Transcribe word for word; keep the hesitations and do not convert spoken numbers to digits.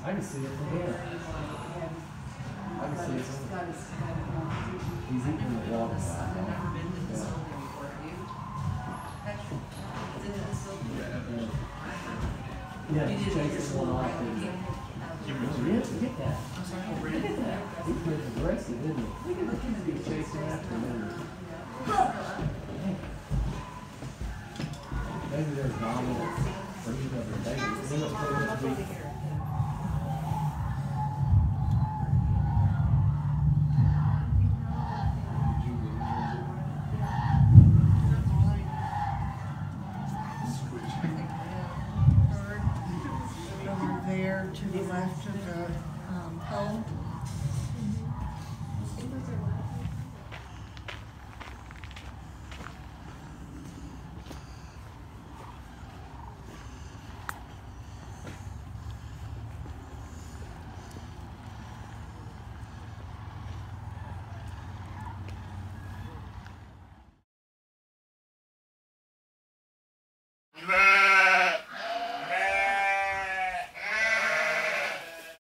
I can see it from here. I can see it from here. He's eating the water. I've never been to this building before, have you? Patrick, is it this building? Yeah, You he's did it chasing yourself, one off. right? and- You Yeah, look at that. I'm sorry, Look at that. He's pretty aggressive, isn't he? Look at look at him chasing after him. Maybe there's dominant for each other. They end up putting it to be. Over there to the left of the um, pole.